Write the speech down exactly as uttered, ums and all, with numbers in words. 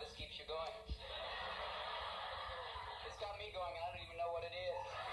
this keeps you going. It's got me going, and I don't even know what it is.